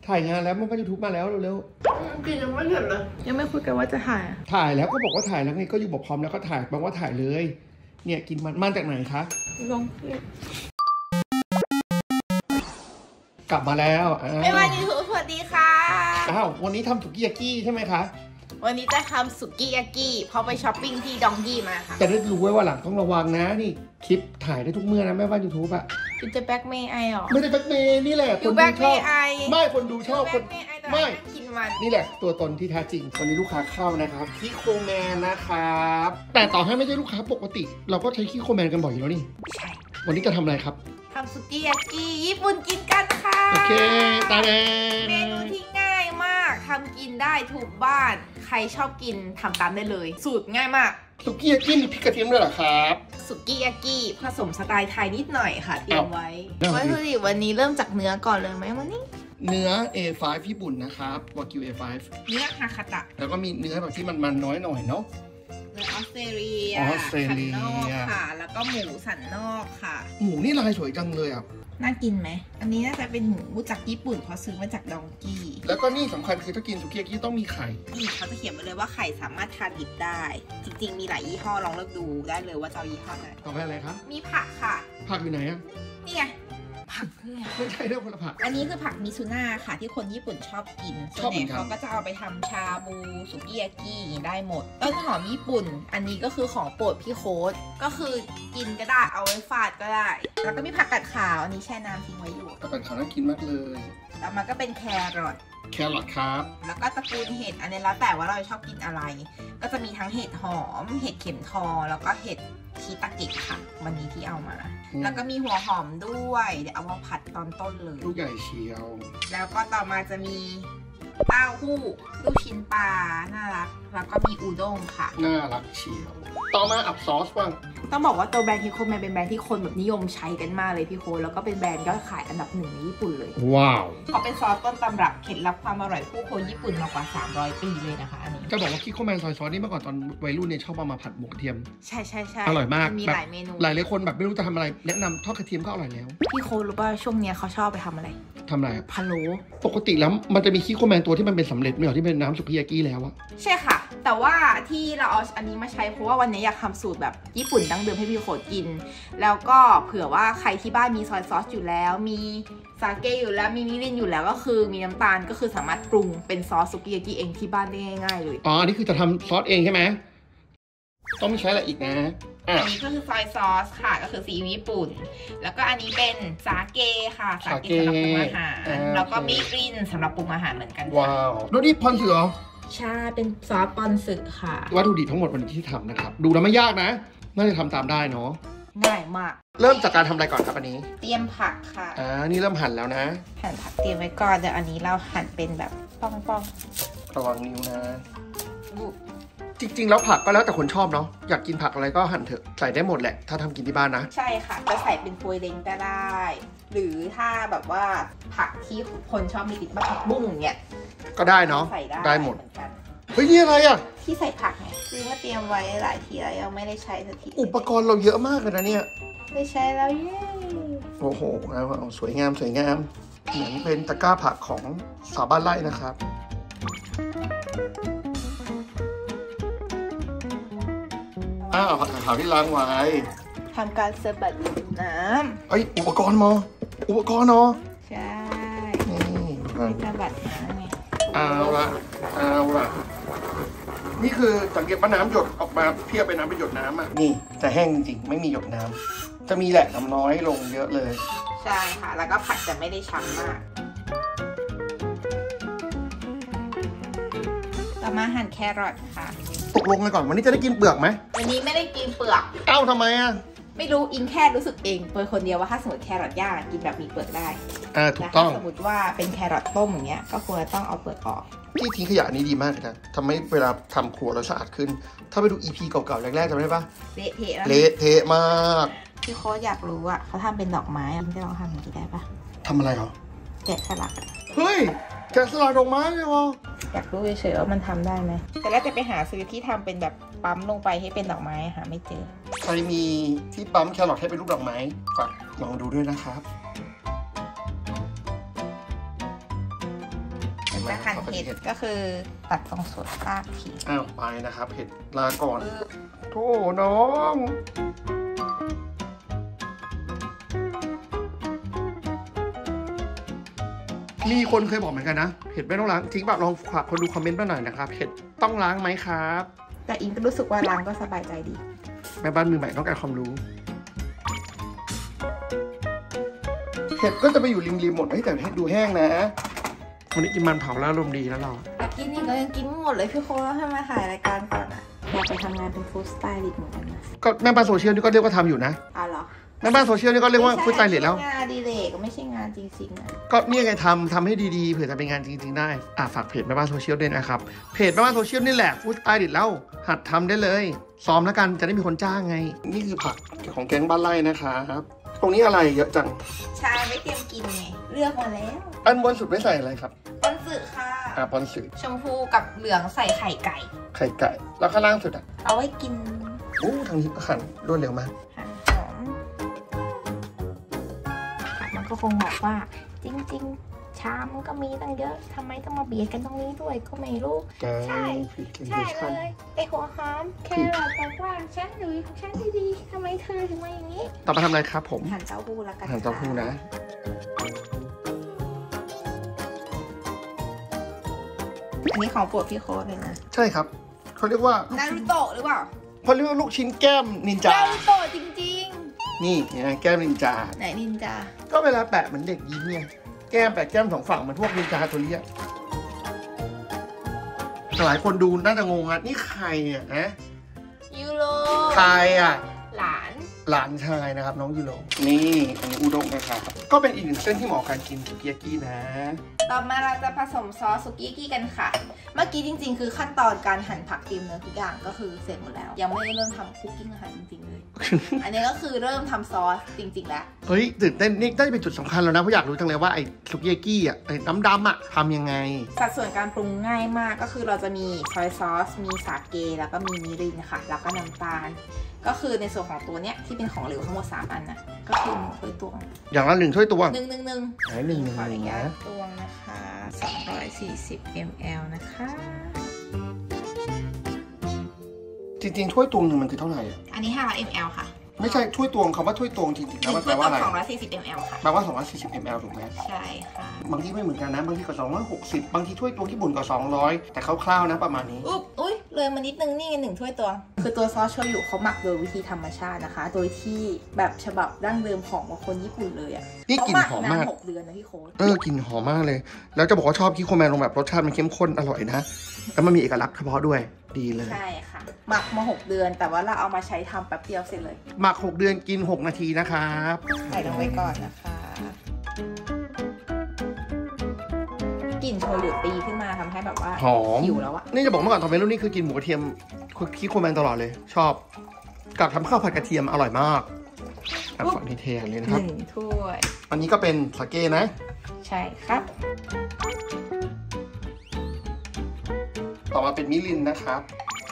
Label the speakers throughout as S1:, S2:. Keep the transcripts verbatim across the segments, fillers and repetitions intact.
S1: ถ่ายงานแล้วมันก็ยูทูบมาแล้วเร็ว
S2: ๆกินยังไม่เสร็จเลยยังไม่คุยกันว่าจะถ่าย
S1: ถ่ายแล้วก็บอกว่าถ่ายแล้วไงก็อยู่บอกพร้อมแล้วก็ถ่ายบอกว่าถ่ายเลยเนี่ยกินมันมันจากไหนคะ
S2: ลง
S1: กลับมาแล้ว
S2: ไม่ว่ายูทูบสวัสดีค่ะ
S1: อ้าววันนี้ทำสุกี้ยากิใช่ไหมคะ
S2: วันนี้จะทำสุกี้ยากิเพราะไปช้อปปิ้งที่ดองกี้มาค่ะ
S1: แต่ได้รู้ไว้ว่าหลังต้องระวังนะนี่คลิปถ่ายได้ทุกเมื่อนะแม่ว่ายูทูบอะ
S2: คุณจะแบ็กเมย์ไอหรอ
S1: ไม่ได้แบ็กเมย์นี่แหละ
S2: คนดูชอบ
S1: ไม่คนดูชอบคนไม่
S2: กินมัน
S1: นี่แหละตัวตนที่แท้จริงวันนี้ลูกค้าเข้านะครับคิโคแมนนะครับแต่ต่อให้ไม่ใช่ลูกค้าปกติเราก็ใช้คิโคแมนกันบ่อยอยู่แล้วนี่
S2: ใช่
S1: วันนี้จะทำอะไรครับ
S2: ทำสุกี้ยากิญี่ปุ่นกินกันค่ะ
S1: โอเคตาแดง
S2: เมนูที่ง่ายมากทำกินได้ถูกบ้านใครชอบกินทำตามได้เลยสูตรง่ายมาก
S1: สุกี้ยากิมีพริกกระเทียมด้วยเหรอครับ
S2: สุกี้ยากิผสมสไตล์ไทยนิดหน่อยค่ะเตรียมไว้วัตถุดิบวันนี้เริ่มจากเนื้อก่อนเลยไหมวันนี้
S1: เนื้อ เอ ไฟว์ ญี่ปุ่นนะครับวากิว เอ ไฟว์
S2: เนื้อฮาคาตะ
S1: แล้วก็มีเนื้อแบบที่มันมันน้อยหน่อยเนาะ
S2: เนื้อออสเตรเลีย
S1: ออสเตรเลีย
S2: ค่ะแล้วก็หมูสันนอกค่ะ
S1: หมูนี่ลายสวยจังเลยอ่ะ
S2: น่ากินไหมอันนี้น่าจะเป็นหมูจากญี่ปุ่นเพราะซื้อมาจากดองกี้
S1: แล้วก็นี่สำคัญคือถ้ากินสุกี้ยากิต้องมีไข่
S2: นี่เขาจะเขียนไว้เลยว่าไข่สามารถทานดิบได้จริงๆมีหลายยี่ห้อลองเลือกดูได้เลยว่าจะเอายี่ห้อไหน
S1: ต่อไปอะไรครับ
S2: มีผักค่ะ
S1: ผักอยู่ไหนอ่ะ
S2: นี่ไงผักคือ
S1: ไม่ใช่เรื่องคนละผัก
S2: อันนี้คือผักมิซุน่าค่ะที่คนญี่ปุ่นชอบกินส่วนใหญ่เขาก็จะเอาไปทำชาบูสุกี้ยากิได้หมดต้นหอมญี่ปุ่นอันนี้ก็คือของโปรดพี่โค้ดก็คือกินก็ได้เอาไว้ฟาดก็ได้แล้วก็มีผักกาดขาวอันนี้แช่น้ำทิ้งไว้อยู่
S1: ผักกาดขาวน่ากินมากเลย
S2: แล้วมันก็เป็นแครอท
S1: แครอทครับ
S2: แล้วก็ตระกูลเห็ดอันนี้แล้วแต่ว่าเราชอบกินอะไรก็จะมีทั้งเห็ดหอมเห็ดเข็มทองแล้วก็เห็ดชีตาเกะค่ะวันนี้ที่เอามาแล้วก็มีหัวหอมด้วยเดี๋ยวเอามาผัดตอนต้นเลย
S1: ลูกใหญ่เชียว
S2: แล้วก็ต่อมาจะมีเต้าหู้ลูกชิ้นปลาน่ารักแล้วก็มีอูด้งค่ะ
S1: น่ารักเชียวต่อมาอับซอสบ้าง
S2: ต้องบอกว่าตัวแบรนด์คิโคแมนเป็นแบรนด์ที่คนแบบนิยมใช้กันมากเลยพี่โคแล้วก็เป็นแบรนด์ยอดขายอันดับหนึ่งในญี่ปุ่นเลย
S1: ว้าว
S2: เขาเป็นซอสต้นตำรับเคล็ดลับความอร่อยคู่คนญี่ปุ่นมากว่าสามร้อยปีเลยนะคะอันนี้
S1: จะบอกว่าคิโคแมนซอยซอสนี่เมื่อก่อนตอนวัยรุ่นเนี่ยชอบเอามาผัดหมูกระเทียม
S2: ใช่ใช่ใช่
S1: อร่อยมาก
S2: มีหลายเมนู
S1: หลายหลายคนแบบไม่รู้จะทำอะไรแนะนำทอดกระเทียมก็อร่อยแล้ว
S2: พี่โครู้ป่ะช่วงนี้เขาชอบไปทำอะไร
S1: ทำอะไร
S2: พะโล้
S1: ปกติแล้วมันจะมีคิโคแมนตัวที่มันเป็นสำเร็จไม่หรอที่เป็นน้ำสุกี้ยากิแล้วอะ
S2: ใช่ค่ะแต่ว่าที่เราเอาอันนี้มาใช้เพราะว่าวันนี้อยากทำสูตรแบบญี่ปุ่นดั้งเดิมให้พี่โคกินแล้วก็เผื่อว่าใครที่บ้านมีซอยซอสอยู่แล้วมีซาเกะอยู่แล้วมีมิรินอยู่แล้วก็คือมีน้ำตาลก็คือสามารถปรุงเป็นซอสสุกี้ยากิเองที่บ้านได้ง่ายๆเลย
S1: อ๋ออันนี้คือจะทำซอสเองใช่ไหมต้องไม่ใช้อะไรอีกนะ
S2: อันนี้ก็คือซอยซอสค่ะก็คือซีอิ๊วญี่ปุ่นแล้วก็อันนี้เป็นซาเกะค่ะซาเกะสำหรับปรุงอาหารแล้วก็มิรินสำหรับปรุงอาหารเหมือนกัน
S1: ว้าวแล้วนี่พอนสึเหรอ
S2: ใช่เป็นซอสปอนสึค่ะ
S1: วัตถุดิบทั้งหมดวันนี้ที่ทำนะครับดูแล้วไม่ยากนะน่าจะทำตามได้เนาะ
S2: ง่ายมาก
S1: เริ่มจากการทำอะไรก่อนครับอันนี้
S2: เตรียมผักค่ะ
S1: อ่านี่เริ่มหั่นแล้วนะ
S2: หั่นผักเตรียมไว้ก่อนเดี๋ยวอันนี้เราหั่นเป็นแบบป้อง
S1: ๆระวังนิ้วนะจริงๆแล้วผักก็แล้วแต่คนชอบเนาะอยากกินผักอะไรก็หั่นเถอะใส่ได้หมดแหละถ้าทำกินที่บ้านนะ
S2: ใช่ค่ะจะใส่เป็นโฟยเล้งก็ได้หรือถ้าแบบว่าผักที่คนชอบมีติดผักบุ้งเนี่ย
S1: ก็ได้เนาะ
S2: ใส่ได้
S1: ได้หมดเฮ้ยนี่อะไรอ่ะ
S2: ที่ใส่ผักไงซื้อมาเตรียมไว้หลายทีแล้วยังไม่ได้ใช้สักที
S1: อุปกรณ์เราเยอะมากเลยนะเนี่ย
S2: ได้ใช้แล้วเย้
S1: โอ้โหเอาสวยงามสวยงามเหมือนเป็นตะกร้าผักของสาวบ้านไร่นะครับอ้าวผักขาวที่ล้างไว้
S2: ทำการสะบัดน้
S1: ำเอ้ยอุปกรณ์มออุปกรณ์เนาะ
S2: ใช่นี่สะบัดน้ำไง
S1: เอาละเอาละนี่คือสังเกตว่าน้ำหยดออกมาเพียบไปน้ำไปหยดน้ำอ่ะนี่จะแห้งจริงๆไม่มีหยดน้ำจะมีแหละน้ำน้อยลงเยอะเลย
S2: ใช่ค่ะแล้วก็ผัดจะไม่ได้ช้ำมากต่อมาหั่นแครอทค่ะ
S1: ตกลงเลยก่อนวันนี้จะได้กินเปลือกไหม
S2: วันนี้ไม่ได้กินเปลือก
S1: เอ้าทำไมอ่ะ
S2: ไม่รู้อิงแค่รู้สึกเองเปิดคนเดียวว่าถ้าสมมติแครอทย่างกินแบบมีเปลือกได้
S1: อ่าถูกต้อง
S2: สมมติว่าเป็นแครอทต้มอย่างเงี้ยก็ควรต้องเอาเปลือกออก
S1: ที่ทิ้งขยะนี้ดีมากเลยนะทำให้เวลาทำครัวเราสะอาดขึ้นถ้าไปดู อี พี เก่าๆแรกๆจำได้ปะ
S2: เละเทะ
S1: เละเทะมาก
S2: พี่โค้ชอยากรู้อะเขาทำเป็นดอกไม้อะจะลองทำอย่างนี้ได้ปะ
S1: ทำอะไรเหรอ
S2: แกะสลัก
S1: เฮ้ยแกะสลักดอกไม้เลยวะ
S2: อยากรู้เฉยๆว่ามันทำได้ไหมแต่แล้วจะไปหาซื้อที่ทำเป็นแบบปั๊มลงไปให้เป็นดอกไม้หาไม่เจอ
S1: ใครมีที่ปั๊มแครอทให้เป็นรูปดอกไม้ฝากลองดูด้วยนะครับ
S2: จะหั่นเห็ดก็คือตัดตรงส่วนรากทิ้ง
S1: อ้าวไปนะครับเห็ดลาก่อนโธ่น้อง มีคนเคยบอกเหมือนกันนะเห็ดไม่ต้องล้างจริงแบบลองฝากคนดูคอมเมนต์มาหน่อยนะครับเห็ดต้องล้างไหมครับ
S2: แต่อิงก็รู้สึกว่าล้างก็สบายใจดี
S1: แม่บ้านมือใหม่ต้องการความรู้เห็ดก็จะไปอยู่ริมๆหมดไม่แต่เห็ดดูแห้งนะวันนี้กินมันเผาแล้วลมดีแล้วเรา
S2: แต่กินนี่ก็ยังกินไม่หมดเลยพี่โค้ดให้มาถ่ายรายการก่อนอะอยากไปทำงานเป็นฟู้ดสไตลิสต์เหมือนกันนะ
S1: ก็แม่บ้านโซเชียลนี่ก็เรียกว่าทำอยู่นะ
S2: อ๋อเหรอ
S1: แม่บ้านโซเชียลนี่ก็เรียกว่าฟู้ดสไตลิสต์แล้ว
S2: งานดีเลกไม่ใช่งานจริงๆนะ
S1: ก็นี่ไงทำทำให้ดีๆเผื่อจะเป็นงานจริงๆได้อ่ะฝากเพจแม่บ้านโซเชียลด้วยนะครับเพจแม่บ้านโซเชียลนี่แหละฟู้ดสไตลิสต์แล้วหัดทำได้เลยซ้อมแล้วกันจะได้มีคนจ้างไงนี่คือผักของแก๊งบ้านไร่นะครับตรงนี้อะไรเยอะจัง
S2: ใช่ไม่เตรียมกินไงเลือกมาแล้ว
S1: อันบนสุดไม่ใส่อะไรครับ
S2: ปอนสึค่ะ
S1: อ่าปอนสึ
S2: ชมพูกับเหลืองใส่ไข่ไก่
S1: ไข่ไก่แล้วข้างล่างสุดอ่ะ
S2: เอาไว้กิน
S1: โอ้ทางนี้ก็หั่นรวดเร็วมาก
S2: หั่นหอมมันก็คงบอกว่าจริงๆชามมันก็มีตั้งเยอะทำไมต้องมาเบียดกันตรงนี้ด้วยก็ไม่รู้ใช่ใช่เลยไอหัวหอมแค่เราบอกว่าฉันอยู่ของฉันดีๆทำไมเธอถึงมาอย่างนี้
S1: ต่อมาทำอะไรครับผม
S2: หั่นเต้าหู้แล้วกัน
S1: หั่นเต้าหู้นะ
S2: อันนี้ของโปรดพี่โค้ดเลยนะ
S1: ใช่ครับเขาเรียกว่า
S2: นารูโตะหรือเปล่า
S1: เขาเรียกว่าลูกชิ้นแก้มนินจา
S2: นารูโตะจริง
S1: ๆนี่นะแก้มนินจา
S2: ไหนนินจา
S1: ก็เวลาแปะเหมือนเด็กยิ้มไงแก้มแปะแก้มสองฝั่งเหมือนพวกนินจาตัวนี้หลายคนดูน่าจะงงอ่ะนี่ใครเนี่ยนะ
S2: ยูโร
S1: ใครอ่ะ
S2: หลาน
S1: หลานชายนะครับน้องยูโรนี่อันนี้อุด้งนะครับก็เป็นอีกหนึ่งเส้นที่เหมาะกับการกินสุกี้ยากินะ
S2: ต่อมาเราจะผสมซอสสุกี้ยากิกันค่ะเมื่อกี้จริงๆคือขั้นตอนการหั่นผักเตรียมเนื้อทุกอย่างก็คือเสร็จหมดแล้วยังไม่ได้เริ่มทำคุกกิ้งอาหารจริงๆเลย อันนี้ก็คือเริ่มทำซอสจริงๆแล้ว
S1: เฮ้ยตื่นเต้นนี่ได้เป็นจุดสำคัญแล้วนะเพราะอยากรู้จังเลยว่าไอ้สุกี้ยากิอ่ะไอ้น้ำดำอ่ะทำยังไง
S2: สัดส่วนการปรุงง่ายมากก็คือเราจะมีซอยซอสมีสาเกแล้วก็มีมิรินค่ะแล้วก็น้ำตาลก็คือในส่วนของตัวเนี้ยที่เป็นของเหลวทั้งหมดสามอันนะก็คือหนึ่งถ้วยตวง
S1: อย่างละหนึ่งถ้วยตวง
S2: หนึ่งหนึ่งหนึ่ง
S1: ไหนหนึ่งหนึ่งหนึ่งนะ
S2: ตวงนะคะสองร้อยสี่สิบมิลลิลิตร นะคะ
S1: จริงๆถ้วยตวงหนึ่งมันคือเท่าไหร่
S2: อันนี้ห้าร้อยมิลลิลิตร ค่ะ
S1: ไม่ใช่ถ้วยตวงคำว่าถ้วยตวงจริงๆแล้วมันแปลว่าอะไร
S2: สองร้อยสี่สิบมิลลิลิตร ค่ะ
S1: แปลว่าสองร้อยสี่สิบมิลลิลิตร ถูกไหม
S2: ใช่ค่ะ
S1: บางที่ไม่เหมือนกันนะบางที่ก็สองร้อยหกสิบบางทีถ้วยตวงญี่ปุ่นก็สองร้อยแต่คร่าวๆนะประมาณนี้
S2: อุ๊บอุ้ยเลยมานิดนึงนี่หนึ่งถ้วยตวงคือตัวซอสโชยุเขาหมักโดยวิธีธรรมชาตินะคะโดยที่แบบฉบับดั้งเดิมของคนญี่ปุ่นเลยอ่ะ
S1: นี่กลิ่นหอมมาก
S2: หกเดือนนะพี่โค้ด
S1: เออกลิ่นหอมมากเลยแล้วจะบอกว่าชอบคิโคแมนลงแบบรสชาติมันเข้มข้นอร่อยนะแล้วมันมีเอกลักษณ์เฉพาะด้วยดีเลย
S2: ใช่ค่ะหมักมาหกเดือนแต่ว่าเราเอามาใช้ทำแป๊บเดียวเสร็จเลย
S1: หมักหกเดือนกินหกนาทีนะครับ
S2: ใส่ลงไปก่อนนะคะกลิ่นโชยุตีขึ้นมาทำให้แบบว่า
S1: หอม
S2: หิวแล้วอะ
S1: นี่จะบอกเมื่อก่อนทำเมนูนี้คือกินหมูกระเทียมคิโคแมนตลอดเลยชอบกับทำข้าวผัดกระเทียมอร่อยมากแบบฝั่งที่เทเลยนะครับ
S2: หนึ่งถ้วย
S1: อันนี้ก็เป็นสาเกนะ
S2: ใช่ครับ
S1: ต่อมาเป็นมิรินนะครับ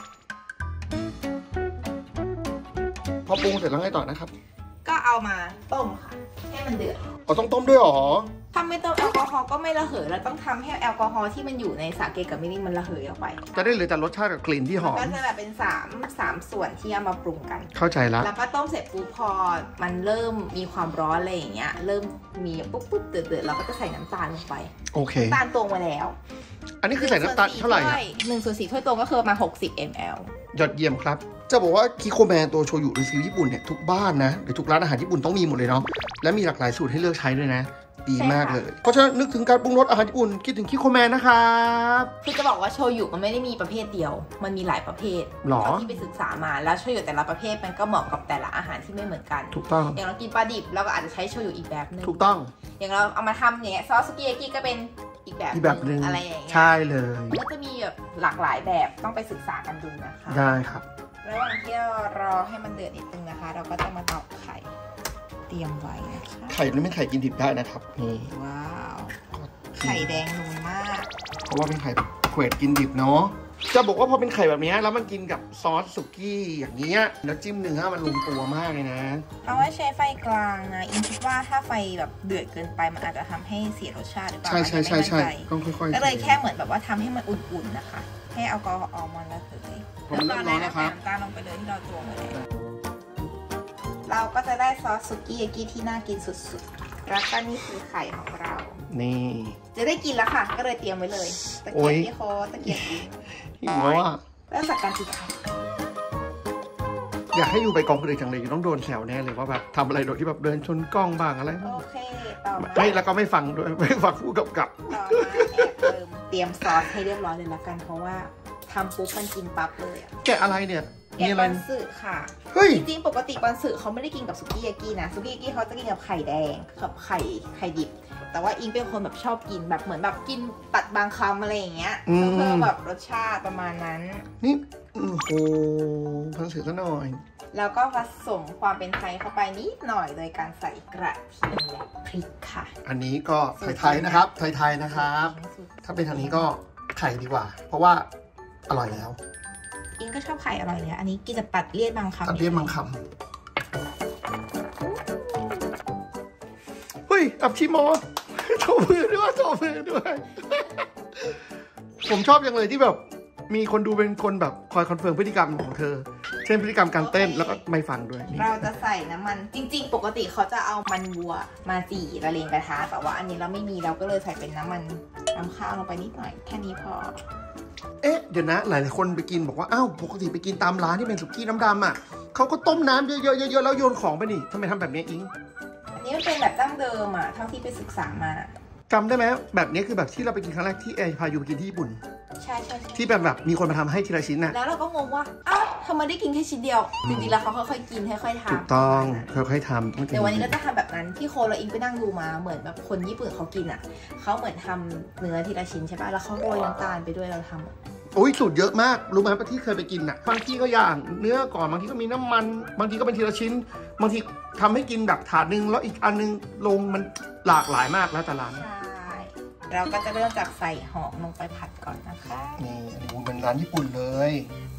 S1: พอปรุงเสร็จแล้วไงต่อนะครับ
S2: ก็เอามาต้มค่ะให้มันเดือด
S1: อ๋อต้องต้มด้วยหรอ
S2: ถ้าไม่ต้มแอลกอฮอล์ก็ไม่ระเหยเราต้องทำให้แอลกอฮอล์ที่มันอยู่ในสาเกกับมิรินมันระเหยออกไป
S1: จะได้เหลือแต่รสชาติกับกลิ่นที่หอม
S2: ก็จะแบบเป็นสามสามส่วนที่เอามาปรุงกัน
S1: เข้าใจแล้ว
S2: แล้วก็ต้มเสร็จปุ๊บพอมันเริ่มมีความร้อนอะไรอย่างเงี้ยเริ่มมีปุ๊บปุ๊บเดือดเดือดเราก็จะใส่น้ำตาลลงไป
S1: โอเค
S2: น้ำตาลตวงมาแล้ว
S1: อันนี้คือใส่น้ำตาลเท่าไหร่
S2: หนึ่งส่วนสี่ถ้วยตวงก็คือประมาณหกสิบมิลลิลิตร
S1: ยอดเยี่ยมครับจะบอกว่าคิโคแมนตัวโชยุหรือซีอิ๊วญี่ปุ่นเนี่ยทุกบ้านนะหรือทุกร้านอาหารญี่ปุ่นต้องมีหมดเลยเนาะและมีหลากหลายสูตรให้เลือกใช้ด้วยนะดีมากเลยเพราะฉะนั้นนึกถึงการปรุงรสอาหารญี่ปุ่นคิดถึงคิโคแมนนะครับ
S2: คือจะบอกว่าโชยุมันไม่ได้มีประเภทเดียวมันมีหลายประเภทที่ไปศึกษามาแล้วโชยุแต่ละประเภทมันก็เหมาะกับแต่ละอาหารที่ไม่เหมือนกัน
S1: ถูกต้อง
S2: อย่างเรากินปลาดิบเราก็อาจจะใช้โชยุอีกแบบนึง
S1: ถูกต้อง
S2: อย่างเราเอามาทำอย่างเงี้ยซอสสุกี้ยากิก็เป็นอีกแบบนึงอะไรอย่างเงี้ย
S1: ใช่เลย
S2: ก็จะมีแบบหลากหลายแบบต้องไปศึกษากันดูนะคะ
S1: ได้ครับ
S2: ระหว่างที่เรารอให้มันเดือดนิดนึงนะคะเราก็จะมาตอกไข่เตรียมไว้นะคะ
S1: ไข่นี่เป็นไข่กินดิบได้นะครับนี่
S2: ว้าวไข่แดงนูนมาก
S1: เพราะว่าเป็นไข่เกรดกินดิบเนาะจะบอกว่าพอเป็นไข่แบบนี้แล้วมันกินกับซอสสุกี้อย่างเงี้ยแล้วจิ้มเนื้อมันลงตัวมากเลยนะ
S2: เอาไว้ใช้ไฟกลางนะอิงคิดว่าถ้าไฟแบบเดือดเกินไปมันอาจจะทำให้เสียรสชาติหรือเปล่า
S1: ใช่ใช่ใช่ใช่ต้องค่อยๆ
S2: ก็เลยแค่เหมือนแบบว่าทำให้มันอุ่นๆนะคะให้แอลกอฮอล์มันระเหย
S1: ผมเริ่มร้อนแล้วครับ
S2: น้ำตาลลงไปเลยที่เราตวงไว้เลยเราก็จะได้ซอสสุกี้ยากิที่น่ากินสุดๆแล้วก็นี่คือไข่ของเรา
S1: นี่
S2: จะได้กินแล้วค่ะก็เลยเตรียมไว้เลยตะเกียบที่โคตะเกียบอีก
S1: หิวอ่ะ
S2: เริ่มจากการตีไข่
S1: อยากให้อยู่ไปกองคนอื่นจังเลยต้องโดนแซวแน่เลยว่าแบบทำอะไรโดยที่แบบเดินชนกล้องบ้างอะไร
S2: โอเคต่อมา
S1: ไม่แล้วก็ไม่ฟังด้วยไม่ฟังผู้กำกับ
S2: ต่อมาแอบเติมเตรียมซอสให้เรียบร้อยเลยละกันเพราะว่าทำปุ๊บมันกินปั๊บเลยอะ
S1: แกะอะไรเนี่ย
S2: แกะปอนสึค่ะจริงๆปกติปอนสึเขาไม่ได้กินกับสุกี้ยากินะสุกี้ยากิเขาจะกินกับไข่แดงกับไข่ไข่ดิบแต่ว่าอิงเป็นคนแบบชอบกินแบบเหมือนแบบกินตัดบางคำอะไรอย่างเงี้ยเพิ่มแบบรสชาติประมาณนั้น
S1: นี่โอ้โหพันสึซะหน่อย
S2: แล้วก็ผสมความเป็นไทยเข้าไปนิดหน่อยโดยการใส่กระเทียมและพริกค่ะ
S1: อันนี้ก็ไทยๆนะครับไทยๆนะครับถ้าเป็นทางนี้ก็ไข่ดีกว่าเพราะว่าอร่อยแล้ว
S2: อิงก็ชอบไข่อร่อยเลยอันนี้กินจะตัดเลี่ยนบางคำ
S1: ตัดเลี่ยนบางคำเฮ้ยอับชิโมโชว์มือด้วยโชว์มือด้วยผมชอบอย่างเลยที่แบบมีคนดูเป็นคนแบบคอยคอนเฟิร์มพฤติกรรมของเธอเช่นพฤติกรรมการเต้นแล้วก็ไม่ฟังด้วย
S2: เราจะใส่น้ำมันจริงๆปกติเขาจะเอามันวัวมาจี่ละเลงกระทะแต่ว่าอันนี้เราไม่มีเราก็เลยใส่เป็นน้ำมันน้ำข้าวลงไปนิดหน่อยแค่นี้พอ
S1: เอ๊ะเดี๋ยวนะหลายๆคนไปกินบอกว่าอ้าวปกติไปกินตามร้านที่เป็นสุกี้น้ำดำอ่ะเขาก็ต้มน้ำเยอะๆๆแล้วโยนของไปนี่ทำไมทำแบบนี้อิง
S2: อันนี้มันเป็นแบบดั้งเดิมอ่ะเท่าที่ไปศึกษามา
S1: จำได้ไหมแบบนี้คือแบบที่เราไปกินครั้งแรกที่เอพายูไปกินที่ญี่ปุ่น
S2: ใช่ใช่
S1: ที่แบบแบบมีคนมาทำให้ทีละชิ้นน่ะ
S2: แล้วเราก็งงว่าอ้าวทำไมได้กินแค่ชิ้นเดียวจริงๆแล้วเขาค่อยๆกินค่อยๆทำ
S1: ถูกต้องค่อยๆทำ
S2: แต่วันนี้ก็จะทำแบบนั้นที่โคเราอิงไปนั่งดูมาเหมือนแบบคนญี่ปุ่นเขากินอ่ะเขาเหมือนทำเนื้อทีละชิ้นใช่ป่ะแล้วเขาโรยน้ำตาลไปด้วยเราทำ
S1: โอ้ยสูตรเยอะมากรู้ไหมว่าที่เคยไปกินน่ะบางทีก็ย่างเนื้อก่อนบางทีก็มีน้ำมันบางทีก็เป็นทีละชิ้นบางทีทำให้กินแบบถาดนึงแล้วอีกอันนึงลงมันหลากหลายมากแล้วแต่ร้าน
S2: เราก็จะเริ่มจากใส่หอมลงไปผัดก่อนนะคะ
S1: นี่อันนี้เป็นร้านญี่ปุ่นเลย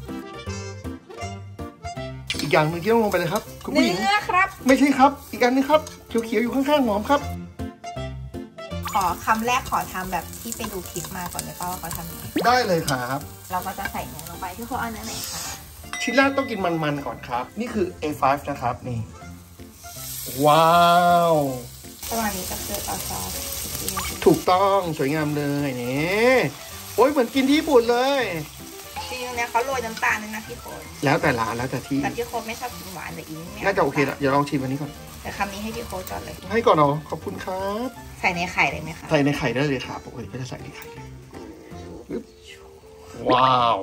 S1: อีกอย่างหนึ่งที่ต้องลงไปเลยครับคุณผู้หญิง
S2: เนื้อครับ
S1: ไม่ใช่ครับอีกอันนึงครับเขียวๆอยู่ข้างๆหอมครับ
S2: ขอคำแรกขอทำแบบที่ไปดูคลิปมาก่อนเลยป่ะว่าเขาทำยังไง
S1: ได้เลยครับ
S2: เราก็จะใส่เนื้อลงไปที่เขาเอาเนื้อไหนคะ
S1: ชิ้นแรกต้องกินมันๆก่อนครับนี่คือ เอ ไฟว์ นะครับนี่ว้าว
S2: ประมาณนี้ก็คือเอาซอส
S1: ถูกต้องสวยงามเลยนี่โอ้ยเหมือนกินที่ญี่ปุ่นเลย
S2: จริงๆเนี่ยเขาโรยน้ำตาลนึงนะพี่โค้ด
S1: แล้วแต่ร้านแล้วแต่ที่
S2: แต่พี่โค้ดไม่ชอบกินหวานแต่อิง
S1: น่าจะโอเคละเดี๋ยวลองชิมอันนี้ก่อน
S2: แต่คำนี้ให้พี่โค้ดก่อนเลย
S1: ให้ก่อนเนาะขอบคุณครับ
S2: ใส่ในไข่เลยไหมคะ
S1: ใส่ในไข่ได้เลยครับปกติก็จะใส่ในไข่ว้าว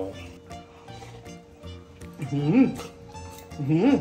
S1: หืมหืม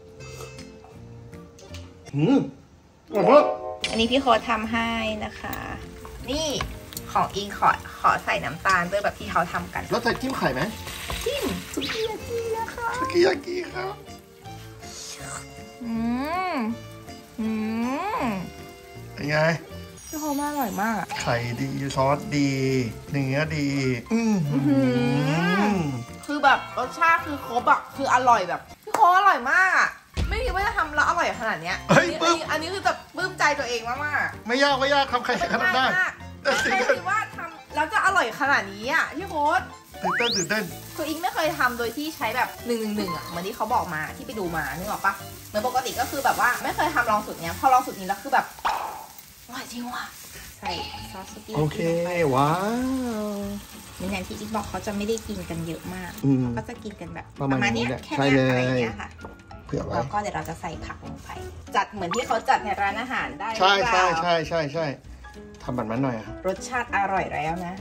S1: หืมอร่อยมาก
S2: อันนี้พี่โค้ดทำให้นะคะนี่ของอิงขอขอใส่น้ำตาลด้วยแบบที่เขาทำกัน
S1: แล้วใส่จิ้มไข่ไหม
S2: จิ้มสุกี้ยากินะคะ
S1: สุกี้ยากิครับ
S2: อืมอืม
S1: เป็นไง
S2: พี่โค้ดอร่อยมาก
S1: ไข่ดีซอสดีเนื้อดีอืม
S2: คือแบบรสชาติคือครบอะคืออร่อยแบบพี่โค้ดอร่อยมากอะไม่คิดว่าจะทำแล้วอร่อยขนาดเนี้ยอันนี้อันนี้คือแบบปลื้มใจตัวเองมาก
S1: ๆไม่ยากไม่ยากทำใครใครทำได้
S2: ไม่เคยคิดว่าทำแล้วจะอร่อยขนาดนี้อ่ะพี่โค้ด
S1: ตื่นเต้นตื่นเต้น
S2: คืออิงไม่เคยทำโดยที่ใช้แบบหนึ่งหนึ่งหนึ่งอ่ะเหมือนที่เขาบอกมาที่ไปดูมานึกออกปะเหมือนปกติก็คือแบบว่าไม่เคยทำลองสูตรเนี้ยพอลองสูตรนี้แล้วคือแบบอร่อยจริงว่ะใส่ซอสสกี้
S1: โอเคว้าว
S2: ในแนวที่อิงบอกเขาจะไม่ได้กินกันเยอะมากเขาก็จะกินกันแบบ
S1: ประมาณนี้
S2: แค่นี้อะไรอย่างเงี้ยค่ะ
S1: แล้ว
S2: ก็เดี๋ยวเราจะใส่ผักลงไปจัดเหมือนที่เขาจัดในร้านอาหารได้
S1: ใช่ใช่ใช่ใช่ใช่ทำแบบนั้นหน่อย
S2: รสชาติอร่อยแล้วนะ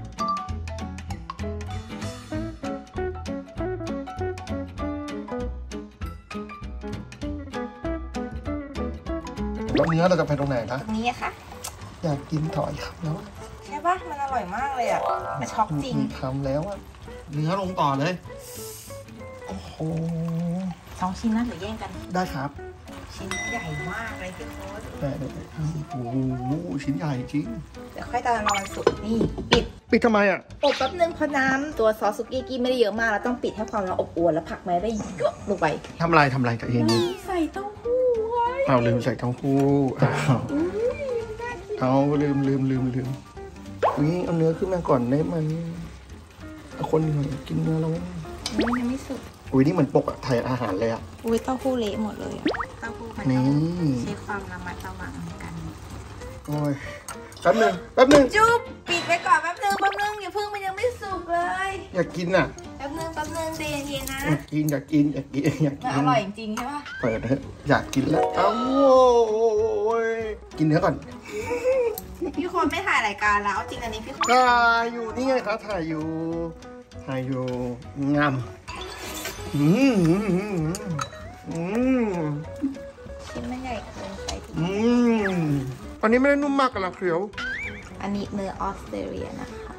S1: แล้วเนื้อเราจะไปตรงไหนคะ
S2: ตรงนี้ค่ะ
S1: อยากกินถอยครับแล้ว
S2: ใช่ปะมันอร่อยมากเลยอ่ะมันช็อกจริง
S1: ทำแล้วอ่ะเนื้อลงต่อเลยโอ้โห
S2: สองชิ้นนะหรือแย่งกัน
S1: ได้ครับ
S2: ชิ้นใหญ่มากเลยพี่โค้ด
S1: ได้ได้โอ้โหชิ้นใหญ่จริง
S2: เดี๋ยวค่อยตอนรอมันสุกนี่ปิด
S1: ปิดทำไมอ่ะ
S2: อบแป๊บนึงเพราะน้ำตัวซอสซุกี้กี้ไม่ได้เยอะมากเราต้องปิดให้ความร้อนอบอวนแล้วผักไม่ได้เยอะลงไป
S1: ทำอะไรทำอะไรกับเย็นนี้
S2: ใส่เต้าหู้ไว้
S1: เอาลืมใส่เต้าหู้อ้าวเอาลืมลืมลืมลืมนี่เอาเนื้อขึ้นมาก่อนได้ไหมคนหน่อยกินเนื้อแล้ว
S2: มันยังไม่สุก
S1: อุ้ยนี่เหมือนปกอะไทยอาหารเลยอะ
S2: อุ้ยเต้าหู้เละหมดเลยเต้าหู้มันต้องใช้ความระมัดระวังกัน
S1: โอ้ยแป๊บนึงแป๊บนึง
S2: จุ๊บปิดไปก่อนแป๊บนึงแป๊บนึงอย่าเพิ่งมันยังไม่สุกเลย
S1: อยากกินอะ
S2: แป๊บนึงแป๊บนึงใจเย็นๆนะ
S1: อยากกินอยากกินอยากกินอยากกิน
S2: อร่อยจริงใช่ปะ
S1: เปิดเถอะอยากกินแล้วเอ้าโอ้ยกินเนื้อก่อน
S2: พี่คนไม่ถ่ายรายการแล้วจริงอันนี้พี่คน
S1: ถ่ายอยู่นี่ไงครับถ่ายอยู่ถ่ายอยู่งามอืมอืมอืม
S2: ชิ้นไม่ใหญ่เกินไป
S1: อืมอันนี้ไม่ได้นุ่มมากกับละเขียว
S2: อันนี้เนื้อออสเตรเลียนะคะ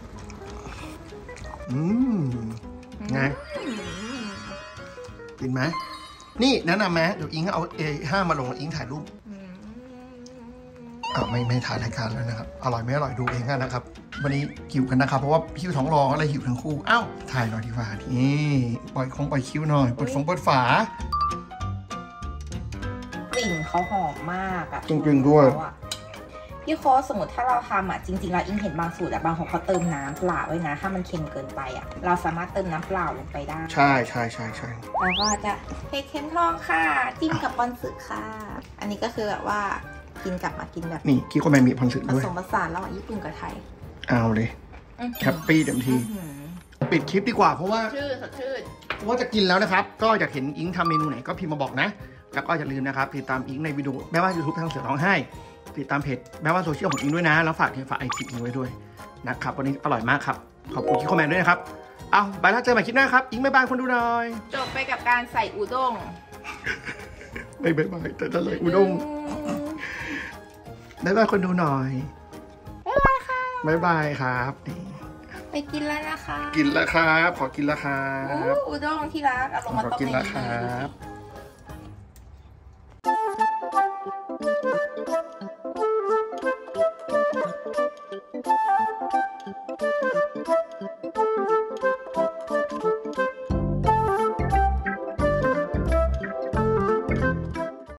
S1: อืมไงกินไหมนี่แนะนำไหมเดี๋ยวอิงเอาเอห้ามาลงอิงถ่ายรูปอ่าไม่ไม่ถ่ายรายการแล้วนะครับอร่อยไม่อร่อยดูเองกันนะครับวันนี้หิวกันนะครับเพราะว่าพี่ท้องรองอะไรหิวทั้งคู่อ้าวถ่ายหน่อยดีกว่านี่ปล่อยของปล่อยคิ้วหน่อยเปิดฟงเปิดฝาก
S2: ลิ่นเขาหอมมากอะ
S1: จริงๆด้วย
S2: พี่โค้สมมติถ้าเราทำอ่ะจริงๆเราอิงเห็นบางสูตรอะบางคนเขาเติมน้ำเปล่าไว้นะถ้ามันเค็มเกินไปอ่ะเราสามารถเติมน้ำเปล่าลงไปได้
S1: ใช่ใช่ใช่ใช่
S2: แล้วก็จะเห็ดเข็มทองค่ะจิ้มกับปอนสึค่ะอันนี้ก็คือแบบว่ากินกลับมากินแบบ
S1: นี่คิโคแมนมีพอนสึด้วย
S2: ผสมผสานระหว่างญี่ปุ่นกับไทย
S1: เอาเลยแฮปปี้เต็มที่ปิดคลิปดีกว่าเพราะว่า
S2: ชื่อสดชื่น
S1: เพราะว่าจะกินแล้วนะครับก็อยากเห็นอิงทำเมนูไหนก็พิมพ์มาบอกนะแล้วก็อย่าลืมนะครับติดตามอิงในวิดีโอแม้ว่ายูทูบทางเสือร้องไห้ติดตามเพจแม้ว่าโซเชียลของอิงด้วยนะแล้วฝากเทฝากไอทิปอิงไว้ด้วยนะครับวันนี้อร่อยมากครับขอบคุณคิโคแมนด้วยนะครับเอาไปแล้วเจอใหม่คลิปหน้าครับอิงบ๊ายบายคนดูหน่อย
S2: จบไปกับการใส่อุด้ง
S1: ไม่บ๊ายบายแต่จะเลยอุด้งบ๊ายบายคนดูหน่อย
S2: บ๊ายบายค่ะ
S1: บ๊ายบายครับ
S2: ไปกินแล้วนะคะ
S1: กินแล้วครับขอกินแล้วครับ
S2: อุด้งที่รักอารมณ์มันต้อง
S1: กินแล้วครับ